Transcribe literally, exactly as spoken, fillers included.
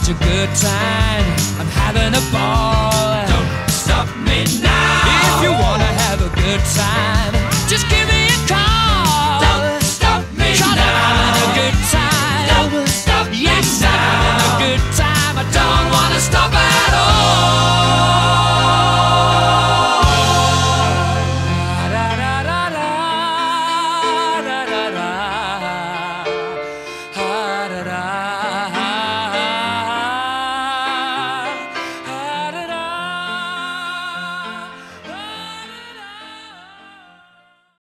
such a good time. I'm having a ball. Don't stop me now. If you wanna have a good time, just give it